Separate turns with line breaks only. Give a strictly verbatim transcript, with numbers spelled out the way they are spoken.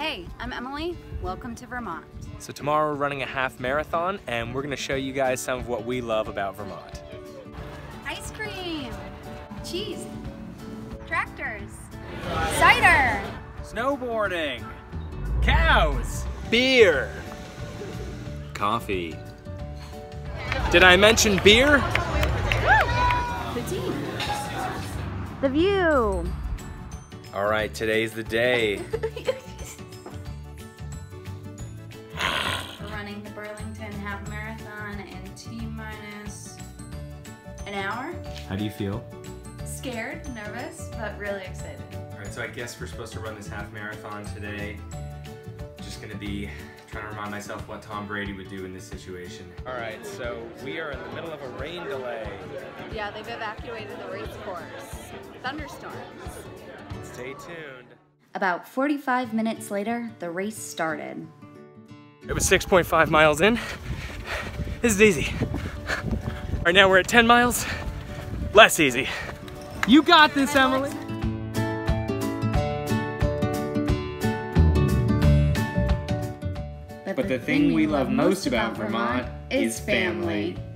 Hey, I'm Emily. Welcome to Vermont.
So tomorrow we're running a half marathon and we're gonna show you guys some of what we love about Vermont.
Ice cream, cheese, tractors, cider,
snowboarding, cows, beer, coffee. Did I mention beer?
the tea, the view.
All right, today's the day.
We're running the Burlington half marathon in T minus an hour.
How do you feel?
Scared, nervous, but really excited.
All right, so I guess we're supposed to run this half marathon today. Just gonna be trying to remind myself what Tom Brady would do in this situation. All right, so we are in the middle of a rain delay.
Yeah, they've evacuated the race course. Thunderstorms.
Stay tuned.
About forty-five minutes later, the race started.
It was six point five miles in. This is easy. Right now we're at ten miles. Less easy. You got this, Emily.
But the thing we love most about Vermont is family.